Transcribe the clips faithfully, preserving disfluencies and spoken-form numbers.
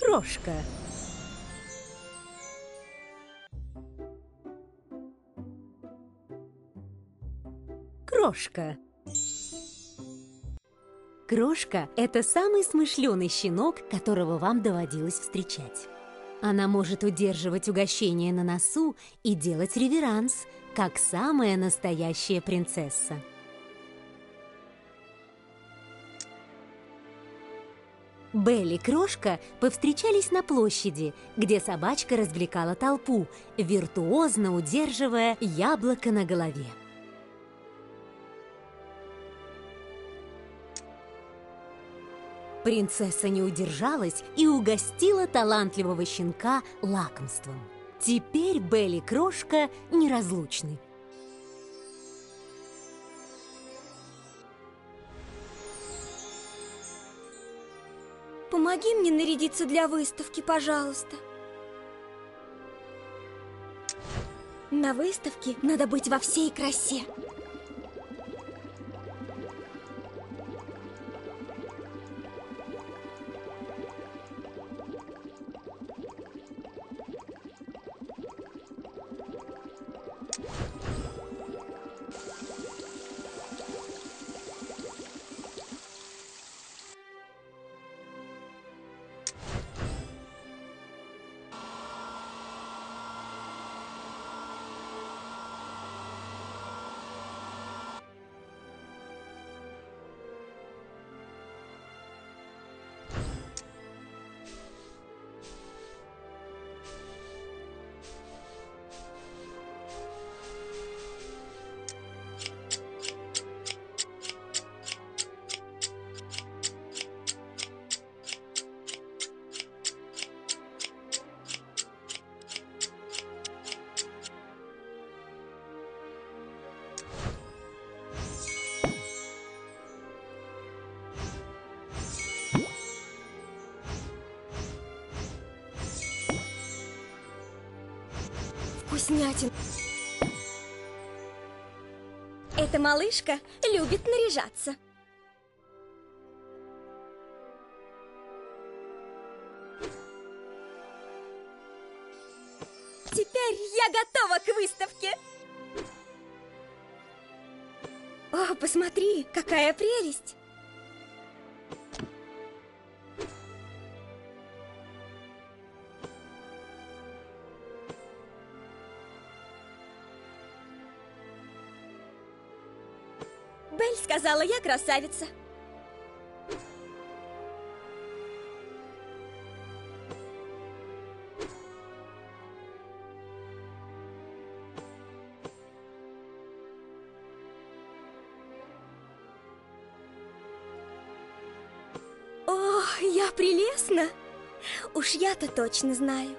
Крошка. Крошка. Крошка – это самый смышленый щенок, которого вам доводилось встречать. Она может удерживать угощение на носу и делать реверанс, как самая настоящая принцесса. Белль и Крошка повстречались на площади, где собачка развлекала толпу, виртуозно удерживая яблоко на голове. Принцесса не удержалась и угостила талантливого щенка лакомством. Теперь Белль и Крошка неразлучны. Помоги мне нарядиться для выставки, пожалуйста. На выставке надо быть во всей красе. Вкуснятин. Эта малышка любит наряжаться. Теперь я готова к выставке. О, посмотри, какая прелесть! Белль сказала, я красавица. О, я прелестна. Уж я-то точно знаю.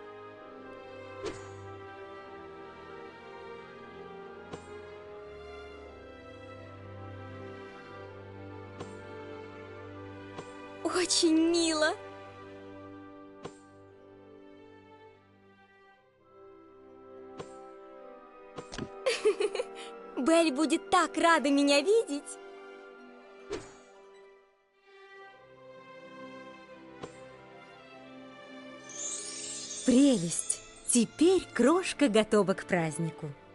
Очень мило. Белль будет так рада меня видеть. Прелесть! Теперь Крошка готова к празднику.